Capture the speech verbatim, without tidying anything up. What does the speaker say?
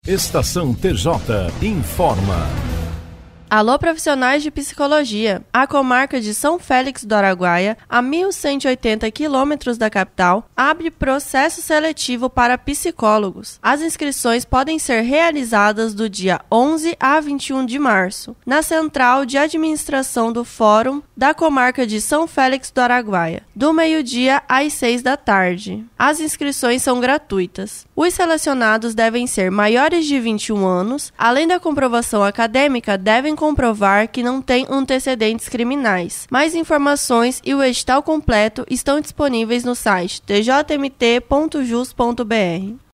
Estação T J informa. Alô, profissionais de psicologia. A comarca de São Félix do Araguaia, a mil cento e oitenta quilômetros da capital, abre processo seletivo para psicólogos. As inscrições podem ser realizadas do dia onze a vinte e um de março, na Central de Administração do Fórum da comarca de São Félix do Araguaia, do meio-dia às seis da tarde. As inscrições são gratuitas. Os selecionados devem ser maiores de vinte e um anos, além da comprovação acadêmica, devem comprovar que não têm antecedentes criminais. Mais informações e o edital completo estão disponíveis no site t j m t ponto jus ponto b r.